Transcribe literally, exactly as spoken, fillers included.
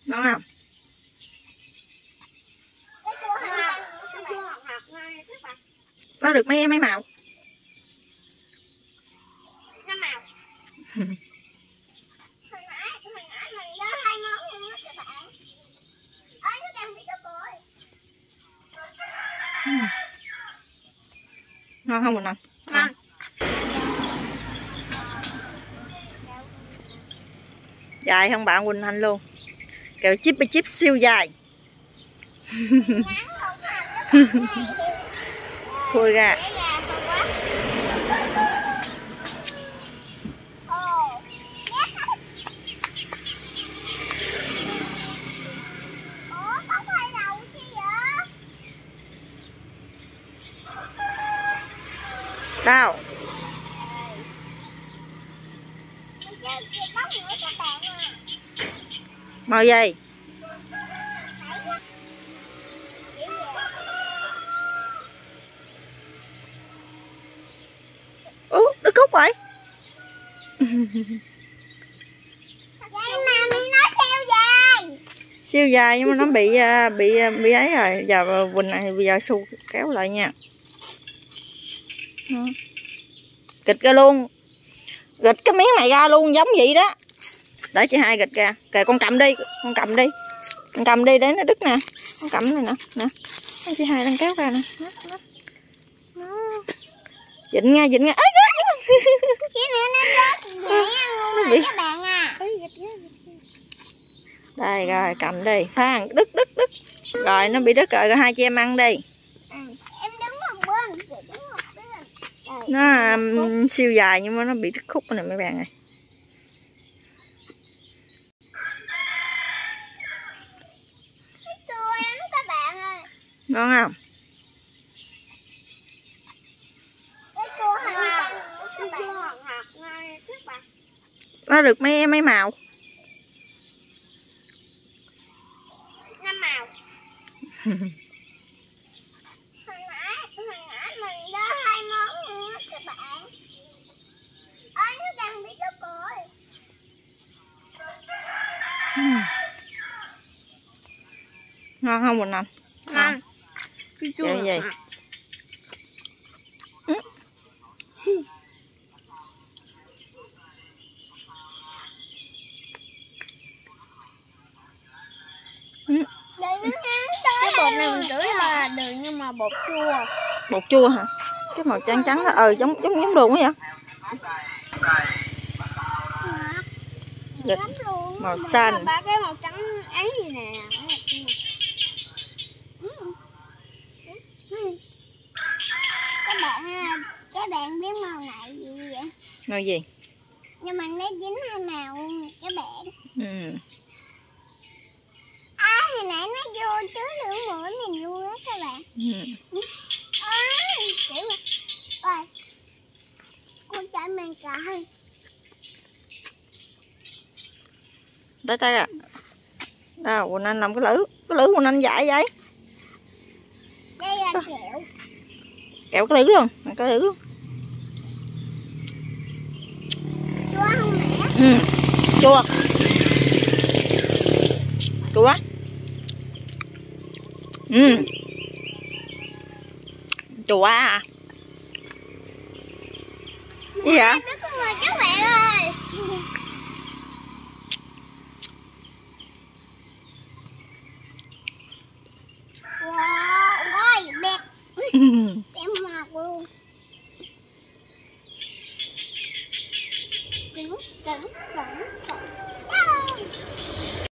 Ngon không? Nó được mấy mấy màu. Năm màu. Hồi nãy hồi nãy mình có hai món luôn á các bạn. Ơi nó đang bị đau cổ. Ngon không Quỳnh Anh? Ngon. Dài không bạn Quỳnh Anh luôn. Kẹo chip chip siêu dài. Khui ra. Đâu? Màu gì? Ú, đứt khúc rồi. Siêu dài nhưng mà nó bị bị bị ấy rồi. Giờ Quỳnh này bây giờ Su kéo lại nha. Đó. Gịch ra luôn. Gịch cái miếng này ra luôn giống vậy đó. Để chị hai gịch ra. Kìa con cầm đi, con cầm đi. Con cầm đi để nó đứt nè. Con cầm này nè, nè. Chị hai đang kéo ra nè. Đó, đó. Đó. Dịnh nha, dịnh nha. Ê, Cái nữa nó rớt vậy luôn các bạn à. Đây rồi, cầm đi. Phan, đứt đứt đứt. Rồi nó bị đứt rồi, rồi hai chị em ăn đi. À, em đứng một bên, đứng một bên. Nó um, siêu dài nhưng mà nó bị đứt khúc này mấy bạn ơi. Chua lắm các bạn ơi. Ngon không? Cái chua hạt chua hạt hạt ngon các bạn. Nó được mấy mấy màu. Năm màu. Hồi nãy hồi nãy mình có hai món luôn á các bạn. Ơi nó đang bị đau cổ. Ngon không Quỳnh Anh? Ngon. Chua gì? Ừ. Ừ. Cái bột này mình tưởng là đường nhưng mà bột chua. Bột chua hả? Cái màu trắng trắng đó, ờ giống giống giống đường quá vậy. Gịch màu xanh. Ba cái màu trắng ấy gì nè. Các bạn các bạn biết màu này gì vậy? Màu gì? Nhưng mà nó dính hai màu luôn các bạn. Ừ. À hồi nãy nó vô chứa lửa mũi mình luôn á các bạn. Ừ. Ôi, kiểu mà. Ôi. Con chạy mình coi. Tới đây à. Đâu, Quỳnh Anh làm cái lưỡi. Cái lưỡi Quỳnh Anh dài vậy. Đây là kẹo. Kẹo cái lưỡi luôn, cái lưỡi luôn. Chua không mẹ? Ừ. Chua. Chua. Ừ. Chua à. Gì vậy? Các bạn ơi. Wow, ôi, bẹt. Em mọc luôn. Trứng, trứng, trứng, trứng.